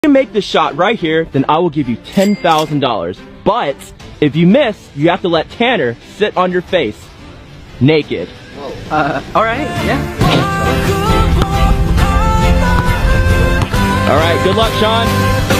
you make the shot right here, then I will give you $10,000. But if you miss, you have to let Tanner sit on your face, naked. All right, yeah. All right, good luck, Sean.